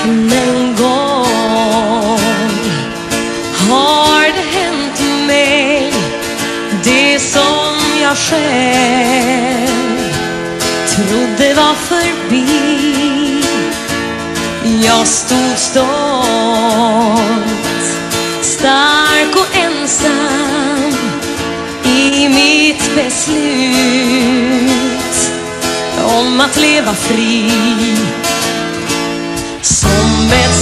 En gång har det hänt mig, det som jag själv trodde var förbi. Jag stod stolt, stark och ensam i mitt beslut om att leva fri. Som ett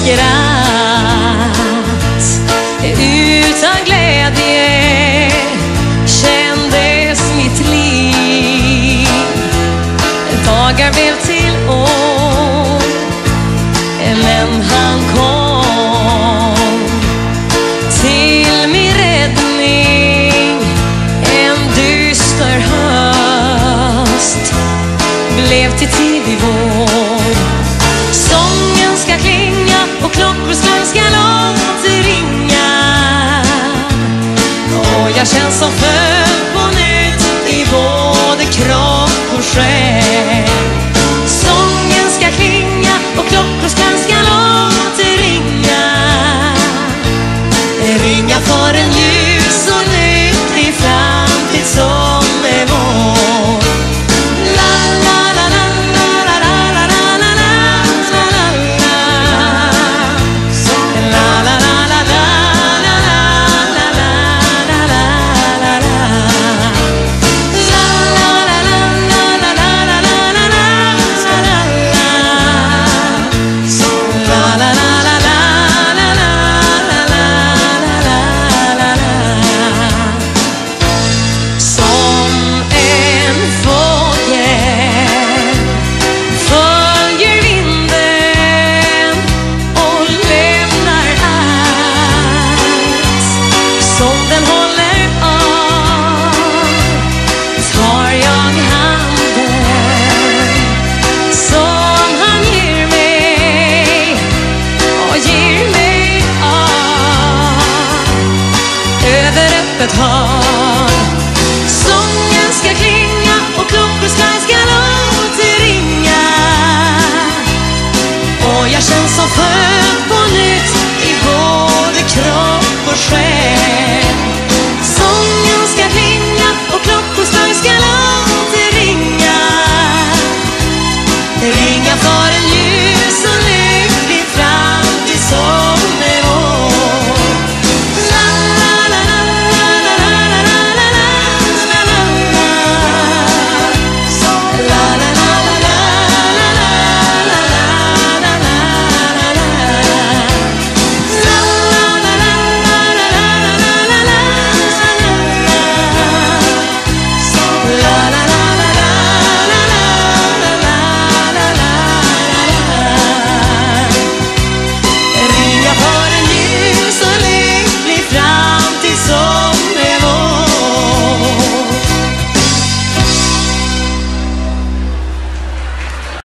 skratt utan glädje kändes mitt liv. Dagar blev till år, men han kom till min räddning. En dyster höst blev till tidig vår. Sången ska klinga och klockorslag ska långt ringa, och jag känns som för